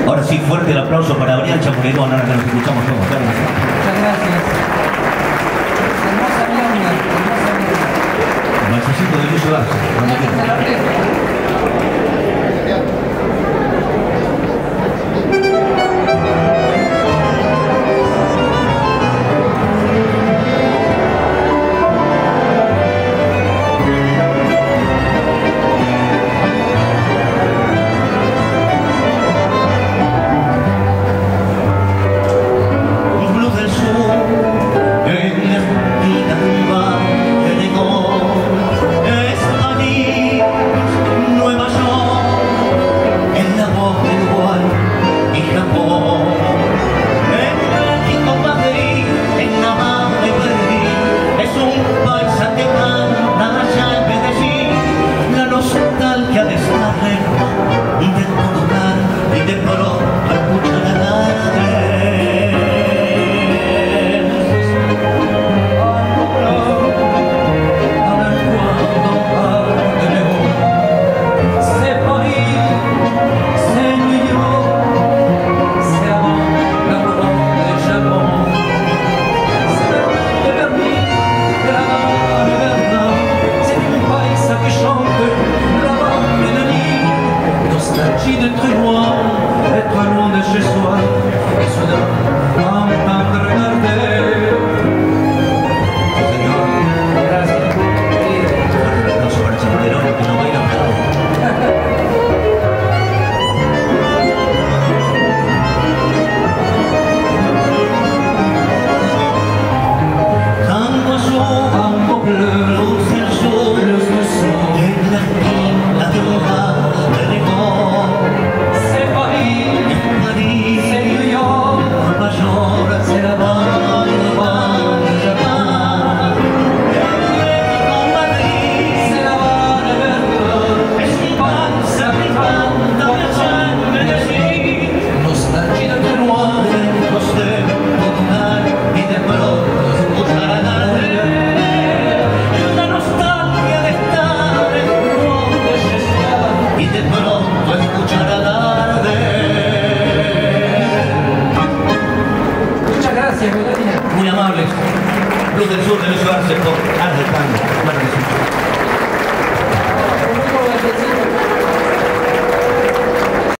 Ahora sí, fuerte el aplauso para Brian Champurerón, ahora que nos escuchamos todos. Muchas gracias. Hermosa milonga, hermosa milonga. Valsecito de Lucio Garza. Gracias a la orquesta. Muy amables. Luz del Sur de Lucio Arce por Arte Tango. Claro que sí.